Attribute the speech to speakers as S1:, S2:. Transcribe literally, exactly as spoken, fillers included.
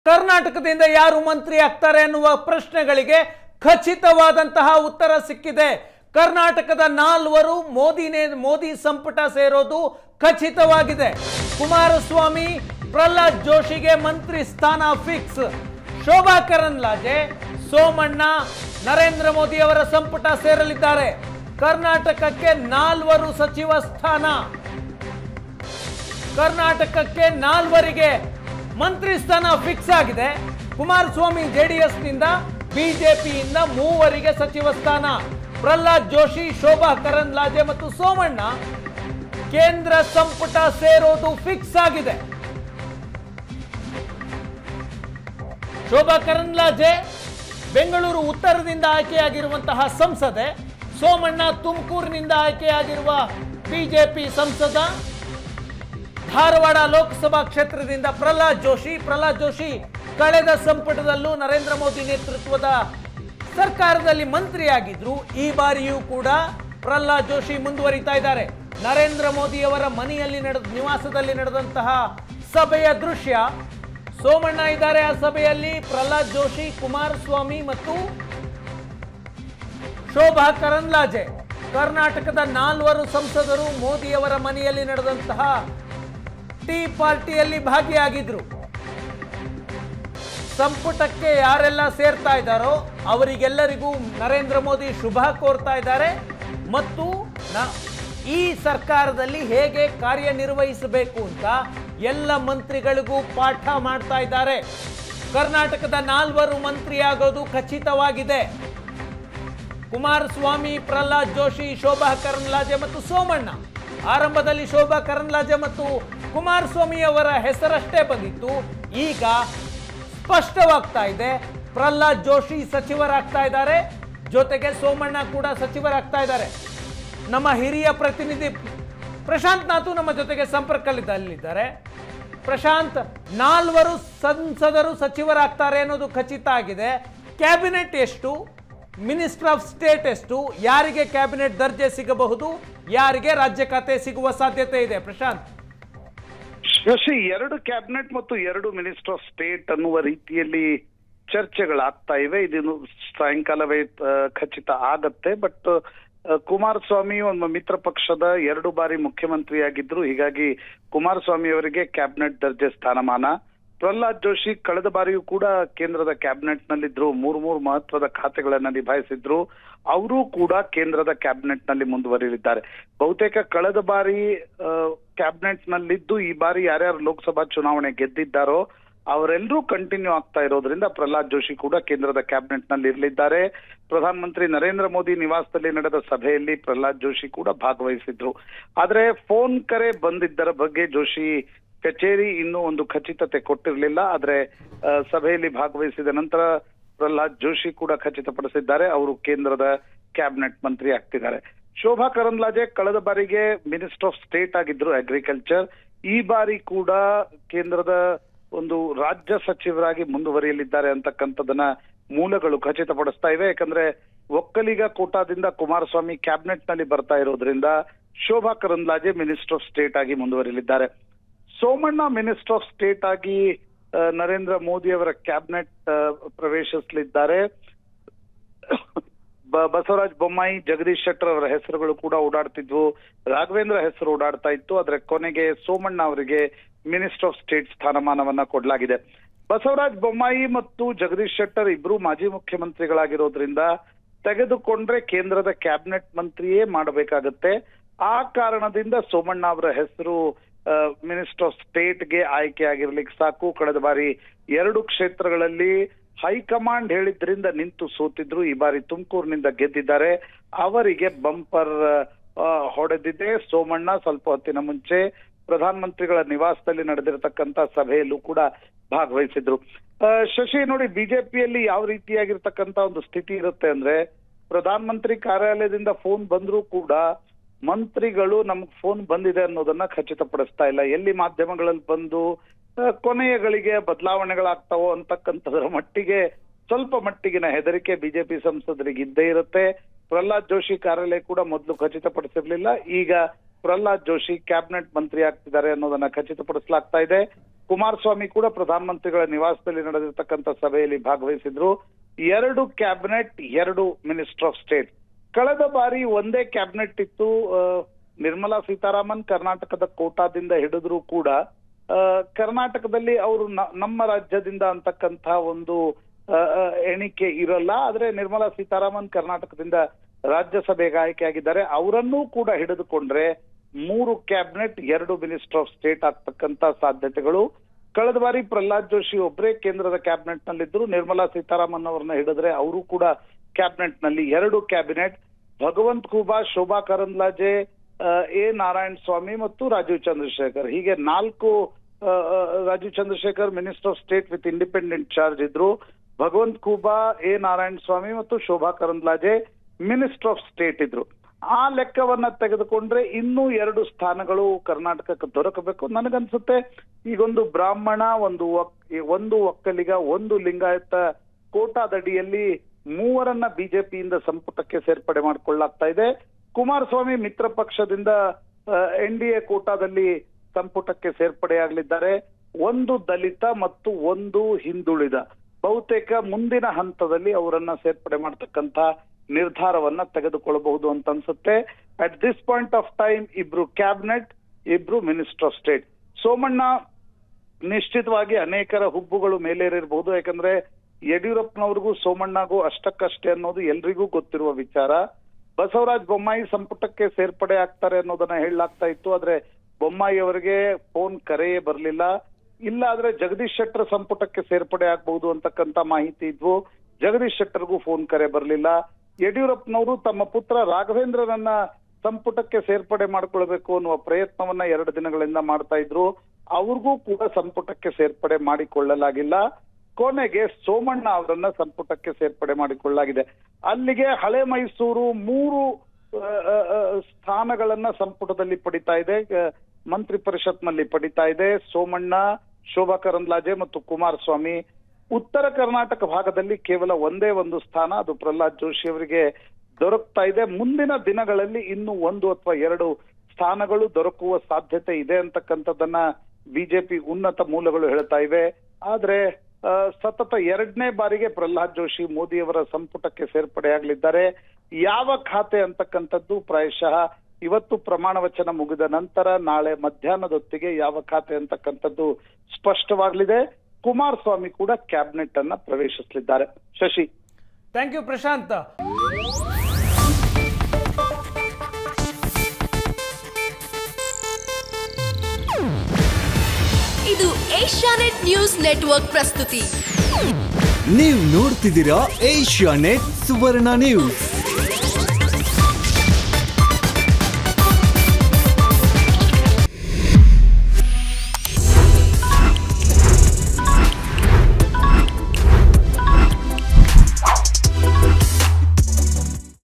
S1: ಕರ್ನಾಟಕದಿಂದ ಯಾರು ಮಂತ್ರಿ ಆಗ್ತಾರೆ ಅನ್ನುವ ಪ್ರಶ್ನೆಗಳಿಗೆ ಖಚಿತವಾದಂತಹ ಉತ್ತರ ಸಿಕ್ಕಿದೆ. ಕರ್ನಾಟಕದ ನಾಲ್ವರು ಮೋದಿನೇ ಮೋದಿ ಸಂಪುಟ ಸೇರೋದು ಖಚಿತವಾಗಿದೆ. ಕುಮಾರಸ್ವಾಮಿ, ಪ್ರಹ್ಲಾದ್ ಜೋಶಿಗೆ ಮಂತ್ರಿ ಸ್ಥಾನ ಫಿಕ್ಸ್. ಶೋಭಾ ಕರಂದ್ಲಾಜೆ, ಸೋಮಣ್ಣ, ನರೇಂದ್ರ ಮೋದಿ ಅವರ ಸಂಪುಟ ಸೇರಲಿದ್ದಾರೆ. ಕರ್ನಾಟಕಕ್ಕೆ ನಾಲ್ವರು ಸಚಿವ ಸ್ಥಾನ. ಕರ್ನಾಟಕಕ್ಕೆ ನಾಲ್ವರಿಗೆ ಮಂತ್ರಿ ಸ್ಥಾನ ಫಿಕ್ಸ್ ಆಗಿದೆ. ಕುಮಾರಸ್ವಾಮಿ ಜೆಡಿಎಸ್ ನಿಂದ, ಬಿಜೆಪಿಯಿಂದ ಮೂವರಿಗೆ ಸಚಿವ ಸ್ಥಾನ. ಪ್ರಹ್ಲಾದ್ ಜೋಶಿ, ಶೋಭಾ ಕರಂದ್ಲಾಜೆ ಮತ್ತು ಸೋಮಣ್ಣ ಕೇಂದ್ರ ಸಂಪುಟ ಸೇರೋದು ಫಿಕ್ಸ್ ಆಗಿದೆ. ಶೋಭಾ ಕರಂದ್ಲಾಜೆ ಬೆಂಗಳೂರು ಉತ್ತರದಿಂದ ಆಯ್ಕೆಯಾಗಿರುವಂತಹ ಸಂಸದೆ, ಸೋಮಣ್ಣ ತುಮಕೂರಿನಿಂದ ಆಯ್ಕೆಯಾಗಿರುವ ಬಿಜೆಪಿ ಸಂಸದ, ಧಾರವಾಡ ಲೋಕಸಭಾ ಕ್ಷೇತ್ರದಿಂದ ಪ್ರಹ್ಲಾದ್ ಜೋಶಿ. ಪ್ರಹ್ಲಾದ್ ಜೋಶಿ ಕಳೆದ ಸಂಪುಟದಲ್ಲೂ ನರೇಂದ್ರ ಮೋದಿ ನೇತೃತ್ವದ ಸರ್ಕಾರದಲ್ಲಿ ಮಂತ್ರಿಯಾಗಿದ್ರು. ಈ ಬಾರಿಯೂ ಕೂಡ ಪ್ರಹ್ಲಾದ್ ಜೋಶಿ ಮುಂದುವರಿತಾ ಇದ್ದಾರೆ. ನರೇಂದ್ರ ಮೋದಿ ಅವರ ಮನೆಯಲ್ಲಿ ನಡೆದ ನಿವಾಸದಲ್ಲಿ ನಡೆದಂತಹ ಸಭೆಯ ದೃಶ್ಯ. ಸೋಮಣ್ಣ ಇದ್ದಾರೆ ಆ ಸಭೆಯಲ್ಲಿ. ಪ್ರಹ್ಲಾದ್ ಜೋಶಿ, ಕುಮಾರಸ್ವಾಮಿ ಮತ್ತು ಶೋಭಾ ಕರಂದ್ಲಾಜೆ, ಕರ್ನಾಟಕದ ನಾಲ್ವರು ಸಂಸದರು ಮೋದಿಯವರ ಮನೆಯಲ್ಲಿ ನಡೆದಂತಹ ಟೀ ಪಾರ್ಟಿಯಲ್ಲಿ ಭಾಗಿಯಾಗಿದ್ರು. ಸಂಪುಟಕ್ಕೆ ಯಾರೆಲ್ಲ ಸೇರ್ತಾ ಇದ್ದಾರೋ ಅವರಿಗೆಲ್ಲರಿಗೂ ನರೇಂದ್ರ ಮೋದಿ ಶುಭ ಕೋರ್ತಾ ಇದ್ದಾರೆ ಮತ್ತು ಈ ಸರ್ಕಾರದಲ್ಲಿ ಹೇಗೆ ಕಾರ್ಯನಿರ್ವಹಿಸಬೇಕು ಅಂತ ಎಲ್ಲ ಮಂತ್ರಿಗಳಿಗೂ ಪಾಠ ಮಾಡ್ತಾ ಇದ್ದಾರೆ. ಕರ್ನಾಟಕದ ನಾಲ್ವರು ಮಂತ್ರಿ ಆಗೋದು ಖಚಿತವಾಗಿದೆ. ಕುಮಾರಸ್ವಾಮಿ, ಪ್ರಹ್ಲಾದ್ ಜೋಶಿ, ಶೋಭಾ ಕರಂದ್ಲಾಜೆ ಮತ್ತು ಸೋಮಣ್ಣ. ಆರಂಭದಲ್ಲಿ ಶೋಭಾ ಕರಂದ್ಲಾಜೆ ಮತ್ತು ಕುಮಾರಸ್ವಾಮಿ ಅವರ ಹೆಸರಷ್ಟೇ ಬಂದಿತ್ತು. ಈಗ ಸ್ಪಷ್ಟವಾಗ್ತಾ ಇದೆ, ಪ್ರಹ್ಲಾದ್ ಜೋಶಿ ಸಚಿವರಾಗ್ತಾ ಇದ್ದಾರೆ, ಜೊತೆಗೆ ಸೋಮಣ್ಣ ಕೂಡ ಸಚಿವರಾಗ್ತಾ ಇದ್ದಾರೆ. ನಮ್ಮ ಹಿರಿಯ ಪ್ರತಿನಿಧಿ ಪ್ರಶಾಂತ್ ನಾತು ನಮ್ಮ ಜೊತೆಗೆ ಸಂಪರ್ಕದಲ್ಲಿದ್ದಾರೆ. ಪ್ರಶಾಂತ್, ನಾಲ್ವರು ಸಂಸದರು ಸಚಿವರಾಗ್ತಾರೆ ಅನ್ನೋದು ಖಚಿತ ಆಗಿದೆ. ಕ್ಯಾಬಿನೆಟ್ ಎಷ್ಟು, ಮಿನಿಸ್ಟರ್ ಆಫ್ ಸ್ಟೇಟ್ ಎಷ್ಟು, ಯಾರಿಗೆ ಕ್ಯಾಬಿನೆಟ್ ದರ್ಜೆ ಸಿಗಬಹುದು, ಯಾರಿಗೆ ರಾಜ್ಯ ಖಾತೆ ಸಿಗುವ ಸಾಧ್ಯತೆ ಇದೆ? ಪ್ರಶಾಂತ್.
S2: ಶಶಿ, ಎರಡು ಕ್ಯಾಬಿನೆಟ್ ಮತ್ತು ಎರಡು ಮಿನಿಸ್ಟರ್ ಆಫ್ ಸ್ಟೇಟ್ ಅನ್ನುವ ರೀತಿಯಲ್ಲಿ ಚರ್ಚೆಗಳಾಗ್ತಾ ಇವೆ. ಇದನ್ನು ಸಾಯಂಕಾಲವೇ ಖಚಿತ ಆಗತ್ತೆ. ಬಟ್ ಕುಮಾರಸ್ವಾಮಿ ಒಂದು ಮಿತ್ರ ಪಕ್ಷದ ಎರಡು ಬಾರಿ ಮುಖ್ಯಮಂತ್ರಿಯಾಗಿದ್ರು. ಹೀಗಾಗಿ ಕುಮಾರಸ್ವಾಮಿ ಅವರಿಗೆ ಕ್ಯಾಬಿನೆಟ್ ದರ್ಜೆ ಸ್ಥಾನಮಾನ. ಪ್ರಹ್ಲಾದ್ ಜೋಶಿ ಕಳೆದ ಬಾರಿಯೂ ಕೂಡ ಕೇಂದ್ರದ ಕ್ಯಾಬಿನೆಟ್ ನಲ್ಲಿದ್ರು, ಮೂರು ಮೂರು ಮಹತ್ವದ ಖಾತೆಗಳನ್ನ ನಿಭಾಯಿಸಿದ್ರು. ಅವರು ಕೂಡ ಕೇಂದ್ರದ ಕ್ಯಾಬಿನೆಟ್ ನಲ್ಲಿ ಮುಂದುವರಿಯಲಿದ್ದಾರೆ. ಬಹುತೇಕ ಕಳೆದ ಬಾರಿ ಕ್ಯಾಬಿನೆಟ್ ನಲ್ಲಿದ್ದು ಈ ಬಾರಿ ಯಾರ್ಯಾರು ಲೋಕಸಭಾ ಚುನಾವಣೆ ಗೆದ್ದಿದ್ದಾರೋ ಅವರೆಲ್ಲರೂ ಕಂಟಿನ್ಯೂ ಆಗ್ತಾ ಇರೋದ್ರಿಂದ ಪ್ರಹ್ಲಾದ್ ಜೋಶಿ ಕೂಡ ಕೇಂದ್ರದ ಕ್ಯಾಬಿನೆಟ್ ನಲ್ಲಿ ಇರಲಿದ್ದಾರೆ. ಪ್ರಧಾನಮಂತ್ರಿ ನರೇಂದ್ರ ಮೋದಿ ನಿವಾಸದಲ್ಲಿ ನಡೆದ ಸಭೆಯಲ್ಲಿ ಪ್ರಹ್ಲಾದ್ ಜೋಶಿ ಕೂಡ ಭಾಗವಹಿಸಿದ್ರು. ಆದ್ರೆ ಫೋನ್ ಕರೆ ಬಂದಿದ್ದರ ಬಗ್ಗೆ ಜೋಶಿ ಕಚೇರಿ ಇನ್ನೂ ಒಂದು ಖಚಿತತೆ ಕೊಟ್ಟಿರಲಿಲ್ಲ. ಆದ್ರೆ ಸಭೆಯಲ್ಲಿ ಭಾಗವಹಿಸಿದ ನಂತರ ಪ್ರಹ್ಲಾದ್ ಜೋಶಿ ಕೂಡ ಖಚಿತಪಡಿಸಿದ್ದಾರೆ, ಅವರು ಕೇಂದ್ರದ ಕ್ಯಾಬಿನೆಟ್ ಮಂತ್ರಿ ಆಗ್ತಿದ್ದಾರೆ. ಶೋಭಾ ಕರಂದ್ಲಾಜೆ ಕಳೆದ ಬಾರಿಗೆ ಮಿನಿಸ್ಟರ್ ಆಫ್ ಸ್ಟೇಟ್ ಆಗಿದ್ರು, ಅಗ್ರಿಕಲ್ಚರ್. ಈ ಬಾರಿ ಕೂಡ ಕೇಂದ್ರದ ಒಂದು ರಾಜ್ಯ ಸಚಿವರಾಗಿ ಮುಂದುವರಿಯಲಿದ್ದಾರೆ ಅಂತಕ್ಕಂಥದನ್ನ ಮೂಲಗಳು ಖಚಿತಪಡಿಸ್ತಾ ಇವೆ. ಯಾಕಂದ್ರೆ ಒಕ್ಕಲಿಗ ಕೋಟಾದಿಂದ ಕುಮಾರಸ್ವಾಮಿ ಕ್ಯಾಬಿನೆಟ್ ನಲ್ಲಿ ಬರ್ತಾ ಇರೋದ್ರಿಂದ Shobha Karandlaje minister of state ಆಗಿ ಮುಂದುವರಿಯಲಿದ್ದಾರೆ. ಸೋಮಣ್ಣ ಮಿನಿಸ್ಟರ್ ಆಫ್ ಸ್ಟೇಟ್ ಆಗಿ ನರೇಂದ್ರ ಮೋದಿ ಅವರ ಕ್ಯಾಬಿನೆಟ್ ಪ್ರವೇಶಿಸಲಿದ್ದಾರೆ. ಬಸವರಾಜ ಬೊಮ್ಮಾಯಿ, ಜಗದೀಶ್ ಶೆಟ್ಟರ್ ಅವರ ಹೆಸರುಗಳು ಕೂಡ ಓಡಾಡ್ತಿದ್ವು. ರಾಘವೇಂದ್ರ ಹೆಸರು ಓಡಾಡ್ತಾ ಇತ್ತು. ಆದ್ರೆ ಕೊನೆಗೆ ಸೋಮಣ್ಣ ಅವರಿಗೆ ಮಿನಿಸ್ಟರ್ ಆಫ್ ಸ್ಟೇಟ್ ಸ್ಥಾನಮಾನವನ್ನ ಕೊಡಲಾಗಿದೆ. ಬಸವರಾಜ ಬೊಮ್ಮಾಯಿ ಮತ್ತು ಜಗದೀಶ್ ಶೆಟ್ಟರ್ ಇಬ್ರು ಮಾಜಿ ಮುಖ್ಯಮಂತ್ರಿಗಳಾಗಿರೋದ್ರಿಂದ ತೆಗೆದುಕೊಂಡ್ರೆ ಕೇಂದ್ರದ ಕ್ಯಾಬಿನೆಟ್ ಮಂತ್ರಿಯೇ ಮಾಡಬೇಕಾಗತ್ತೆ. ಆ ಕಾರಣದಿಂದ ಸೋಮಣ್ಣ ಅವರ ಹೆಸರು ಮಿನಿಸ್ಟರ್ ಆಫ್ ಸ್ಟೇಟ್ಗೆ ಆಯ್ಕೆ ಆಗಿರ್ಲಿಕ್ಕೆ ಸಾಕು. ಕಳೆದ ಬಾರಿ ಎರಡು ಕ್ಷೇತ್ರಗಳಲ್ಲಿ ಹೈಕಮಾಂಡ್ ಹೇಳಿದ್ರಿಂದ ನಿಂತು ಸೋತಿದ್ರು. ಈ ಬಾರಿ ತುಮಕೂರಿನಿಂದ ಗೆದ್ದಿದ್ದಾರೆ. ಅವರಿಗೆ ಬಂಪರ್ ಹೊಡೆದಿದೆ. ಸೋಮಣ್ಣ ಸ್ವಲ್ಪ ಹೊತ್ತಿನ ಮುಂಚೆ ಪ್ರಧಾನಮಂತ್ರಿಗಳ ನಿವಾಸದಲ್ಲಿ ನಡೆದಿರತಕ್ಕಂತ ಸಭೆಯಲ್ಲೂ ಕೂಡ ಭಾಗವಹಿಸಿದ್ರು. ಶಶಿ, ನೋಡಿ, ಬಿಜೆಪಿಯಲ್ಲಿ ಯಾವ ರೀತಿಯಾಗಿರ್ತಕ್ಕಂತ ಒಂದು ಸ್ಥಿತಿ ಇರುತ್ತೆ ಅಂದ್ರೆ, ಪ್ರಧಾನಮಂತ್ರಿ ಕಾರ್ಯಾಲಯದಿಂದ ಫೋನ್ ಬಂದ್ರೂ ಕೂಡ ಮಂತ್ರಿಗಳು ನಮ್ಗೆ ಫೋನ್ ಬಂದಿದೆ ಅನ್ನೋದನ್ನ ಖಚಿತಪಡಿಸ್ತಾ ಇಲ್ಲ. ಎಲ್ಲಿ ಮಾಧ್ಯಮಗಳಲ್ಲಿ ಬಂದು ಕೊನೆಯ ಗಳಿಗೆ ಬದಲಾವಣೆಗಳಾಗ್ತಾವೋ ಅಂತಕ್ಕಂಥದ್ರ ಮಟ್ಟಿಗೆ ಸ್ವಲ್ಪ ಮಟ್ಟಿಗಿನ ಹೆದರಿಕೆ ಬಿಜೆಪಿ ಸಂಸದರಿಗೆ ಇದ್ದೇ ಇರುತ್ತೆ. ಪ್ರಹ್ಲಾದ್ ಜೋಶಿ ಕಾರ್ಯಾಲಯ ಕೂಡ ಮೊದಲು ಖಚಿತಪಡಿಸಿರ್ಲಿಲ್ಲ. ಈಗ ಪ್ರಹ್ಲಾದ್ ಜೋಶಿ ಕ್ಯಾಬಿನೆಟ್ ಮಂತ್ರಿ ಆಗ್ತಿದ್ದಾರೆ ಅನ್ನೋದನ್ನ ಖಚಿತಪಡಿಸಲಾಗ್ತಾ ಇದೆ. ಕುಮಾರಸ್ವಾಮಿ ಕೂಡ ಪ್ರಧಾನಮಂತ್ರಿಗಳ ನಿವಾಸದಲ್ಲಿ ನಡೆದಿರ್ತಕ್ಕಂಥ ಸಭೆಯಲ್ಲಿ ಭಾಗವಹಿಸಿದ್ರು. ಎರಡು ಕ್ಯಾಬಿನೆಟ್, ಎರಡು ಮಿನಿಸ್ಟರ್ ಆಫ್ ಸ್ಟೇಟ್. ಕಳೆದ ಬಾರಿ ಒಂದೇ ಕ್ಯಾಬಿನೆಟ್ ಇತ್ತು. ನಿರ್ಮಲಾ ಸೀತಾರಾಮನ್ ಕರ್ನಾಟಕದ ಕೋಟಾದಿಂದ ಹಿಡಿದ್ರು ಕೂಡ ಕರ್ನಾಟಕದಲ್ಲಿ ಅವರು ನಮ್ಮ ರಾಜ್ಯದಿಂದ ಅಂತಕ್ಕಂಥ ಒಂದು ಎಣಿಕೆ ಇರಲ್ಲ. ಆದ್ರೆ ನಿರ್ಮಲಾ ಸೀತಾರಾಮನ್ ಕರ್ನಾಟಕದಿಂದ ರಾಜ್ಯಸಭೆಗೆ ಆಯ್ಕೆಯಾಗಿದ್ದಾರೆ. ಅವರನ್ನೂ ಕೂಡ ಹಿಡಿದುಕೊಂಡ್ರೆ ಮೂರು ಕ್ಯಾಬಿನೆಟ್, ಎರಡು ಮಿನಿಸ್ಟರ್ ಆಫ್ ಸ್ಟೇಟ್ ಆಗ್ತಕ್ಕಂತ ಸಾಧ್ಯತೆಗಳು. ಕಳೆದ ಬಾರಿ ಪ್ರಹ್ಲಾದ್ ಜೋಶಿ ಒಬ್ಬರೇ ಕೇಂದ್ರದ ಕ್ಯಾಬಿನೆಟ್ ನಲ್ಲಿದ್ರು. ನಿರ್ಮಲಾ ಸೀತಾರಾಮನ್ ಅವರನ್ನ ಹಿಡಿದ್ರೆ ಅವರು ಕೂಡ ಕ್ಯಾಬಿನೆಟ್ ನಲ್ಲಿ ಎರಡು ಕ್ಯಾಬಿನೆಟ್. ಭಗವಂತ್ ಖೂಬಾ, ಶೋಭಾ ಕರಂದ್ಲಾಜೆ, ಎ ನಾರಾಯಣ ಸ್ವಾಮಿ ಮತ್ತು ರಾಜೀವ್ ಚಂದ್ರಶೇಖರ್, ಹೀಗೆ ನಾಲ್ಕು. Rajeev Chandrashekhar minister of state with independent charge ಇದ್ರು. ಭಗವಂತ್ ಖೂಬಾ, ಎ ನಾರಾಯಣ ಸ್ವಾಮಿ ಮತ್ತು Shobha Karandlaje minister of state ಇದ್ರು. ಆ ಲೆಕ್ಕವನ್ನ ತೆಗೆದುಕೊಂಡ್ರೆ ಇನ್ನೂ ಎರಡು ಸ್ಥಾನಗಳು ಕರ್ನಾಟಕಕ್ಕೆ ದೊರಕಬೇಕು. ನನಗನ್ಸುತ್ತೆ ಈಗೊಂದು ಬ್ರಾಹ್ಮಣ, ಒಂದು ಒಂದು ಒಕ್ಕಲಿಗ, ಒಂದು ಲಿಂಗಾಯತ ಕೋಟಾದಡಿಯಲ್ಲಿ ಮೂವರನ್ನ ಬಿಜೆಪಿಯಿಂದ ಸಂಪುಟಕ್ಕೆ ಸೇರ್ಪಡೆ ಮಾಡಿಕೊಳ್ಳಾಗ್ತಾ ಇದೆ. ಕುಮಾರಸ್ವಾಮಿ ಮಿತ್ರ ಪಕ್ಷದಿಂದ ಎನ್ ಡಿ ಎ ಕೋಟಾದಲ್ಲಿ ಸಂಪುಟಕ್ಕೆ ಸೇರ್ಪಡೆಯಾಗಲಿದ್ದಾರೆ. ಒಂದು ದಲಿತ ಮತ್ತು ಒಂದು ಹಿಂದುಳಿದ. ಬಹುತೇಕ ಮುಂದಿನ ಹಂತದಲ್ಲಿ ಅವರನ್ನ ಸೇರ್ಪಡೆ ಮಾಡತಕ್ಕಂತ ನಿರ್ಧಾರವನ್ನ ತೆಗೆದುಕೊಳ್ಳಬಹುದು ಅಂತ ಅನ್ಸುತ್ತೆ. At this point of time ಇಬ್ರು ಕ್ಯಾಬಿನೆಟ್, ಇಬ್ರು ಮಿನಿಸ್ಟರ್ ಆಫ್ ಸ್ಟೇಟ್. ಸೋಮಣ್ಣ ನಿಶ್ಚಿತವಾಗಿ ಅನೇಕರ ಹುಬ್ಬುಗಳು ಮೇಲೇರಿರಬಹುದು. ಯಾಕಂದ್ರೆ ಯಡಿಯೂರಪ್ಪನವ್ರಿಗೂ ಸೋಮಣ್ಣಗೂ ಅಷ್ಟಕ್ಕಷ್ಟೇ ಅನ್ನೋದು ಎಲ್ರಿಗೂ ಗೊತ್ತಿರುವ ವಿಚಾರ. ಬಸವರಾಜ ಬೊಮ್ಮಾಯಿ ಸಂಪುಟಕ್ಕೆ ಸೇರ್ಪಡೆ ಆಗ್ತಾರೆ ಅನ್ನೋದನ್ನ ಹೇಳಲಾಗ್ತಾ ಇತ್ತು. ಆದ್ರೆ ಬೊಮ್ಮಾಯಿ ಅವರಿಗೆ ಫೋನ್ ಕರೆಯೇ ಬರಲಿಲ್ಲ. ಇಲ್ಲ ಆದ್ರೆ ಜಗದೀಶ್ ಶೆಟ್ಟರ್ ಸಂಪುಟಕ್ಕೆ ಸೇರ್ಪಡೆ ಆಗ್ಬಹುದು ಅಂತಕ್ಕಂತ ಮಾಹಿತಿ ಇದ್ವು. ಜಗದೀಶ್ ಶೆಟ್ಟರ್ಗೂ ಫೋನ್ ಕರೆ ಬರಲಿಲ್ಲ. ಯಡಿಯೂರಪ್ಪನವರು ತಮ್ಮ ಪುತ್ರ ರಾಘವೇಂದ್ರನನ್ನ ಸಂಪುಟಕ್ಕೆ ಸೇರ್ಪಡೆ ಮಾಡ್ಕೊಳ್ಬೇಕು ಅನ್ನುವ ಪ್ರಯತ್ನವನ್ನ ಎರಡು ದಿನಗಳಿಂದ ಮಾಡ್ತಾ ಇದ್ರು. ಅವ್ರಿಗೂ ಕೂಡ ಸಂಪುಟಕ್ಕೆ ಸೇರ್ಪಡೆ ಮಾಡಿಕೊಳ್ಳಲಾಗಿಲ್ಲ. ಕೊನೆಗೆ ಸೋಮಣ್ಣ ಅವರನ್ನ ಸಂಪುಟಕ್ಕೆ ಸೇರ್ಪಡೆ ಮಾಡಿಕೊಳ್ಳಲಾಗಿದೆ. ಅಲ್ಲಿಗೆ ಹಳೆ ಮೈಸೂರು ಮೂರು ಸ್ಥಾನಗಳನ್ನ ಸಂಪುಟದಲ್ಲಿ ಪಡಿತಾ ಇದೆ, ಮಂತ್ರಿ ಪರಿಷತ್ನಲ್ಲಿ ಪಡಿತಾ ಇದೆ. ಸೋಮಣ್ಣ, ಶೋಭಾ ಕರಂದ್ಲಾಜೆ ಮತ್ತು ಕುಮಾರಸ್ವಾಮಿ. ಉತ್ತರ ಕರ್ನಾಟಕ ಭಾಗದಲ್ಲಿ ಕೇವಲ ಒಂದೇ ಒಂದು ಸ್ಥಾನ, ಅದು ಪ್ರಹ್ಲಾದ್ ಜೋಶಿ ಅವರಿಗೆ ದೊರಕ್ತಾ ಇದೆ. ಮುಂದಿನ ದಿನಗಳಲ್ಲಿ ಇನ್ನು ಒಂದು ಅಥವಾ ಎರಡು ಸ್ಥಾನಗಳು ದೊರಕುವ ಸಾಧ್ಯತೆ ಇದೆ ಅಂತಕ್ಕಂಥದ್ದನ್ನ ಬಿಜೆಪಿ ಉನ್ನತ ಮೂಲಗಳು ಹೇಳ್ತಾ ಇವೆ. ಆದ್ರೆ ಸತತ ಎರಡನೇ ಬಾರಿಗೆ ಪ್ರಹ್ಲಾದ್ ಜೋಶಿ ಮೋದಿಯವರ ಸಂಪುಟಕ್ಕೆ ಸೇರ್ಪಡೆಯಾಗಲಿದ್ದಾರೆ. ಯಾವ ಖಾತೆ ಅಂತಕ್ಕಂಥದ್ದು ಪ್ರಾಯಶಃ ಇವತ್ತು ಪ್ರಮಾಣ ವಚನ ಮುಗಿದ ನಂತರ ನಾಳೆ ಮಧ್ಯಾಹ್ನದೊತ್ತಿಗೆ ಯಾವ ಖಾತೆ ಅಂತಕ್ಕಂಥದ್ದು ಸ್ಪಷ್ಟವಾಗಲಿದೆ. ಕುಮಾರಸ್ವಾಮಿ ಕೂಡ ಕ್ಯಾಬಿನೆಟ್ ಅನ್ನ ಪ್ರವೇಶಿಸಲಿದ್ದಾರೆ. Shashi,
S1: thank you Prashanth.
S3: ಇದು ಏಷ್ಯಾನೆಟ್ ನ್ಯೂಸ್ ನೆಟ್ವರ್ಕ್ ಪ್ರಸ್ತುತಿ.
S4: ನೀವು ನೋಡ್ತಿದ್ದೀರಾ ಏಷ್ಯಾನೆಟ್ ಸುವರ್ಣ ನ್ಯೂಸ್.